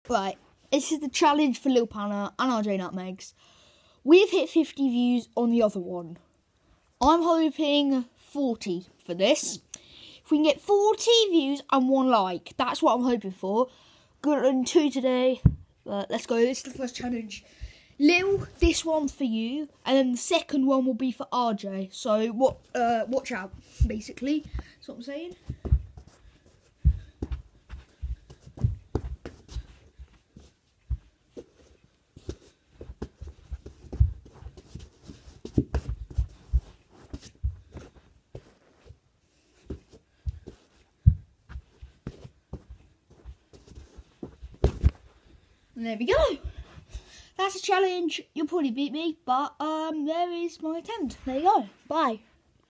Right, this is the challenge for Lil Panna and RJ Nutmegs. We've hit 50 views on the other one. I'm hoping 40 for this. If we can get 40 views and 1 like, that's what I'm hoping for. Good on 2 today, but let's go. This is the first challenge. Lil, this one's for you, and then the second one will be for RJ. So watch out, basically. That's what I'm saying. And there we go. That's a challenge. You'll probably beat me, but there is my attempt. There you go. Bye.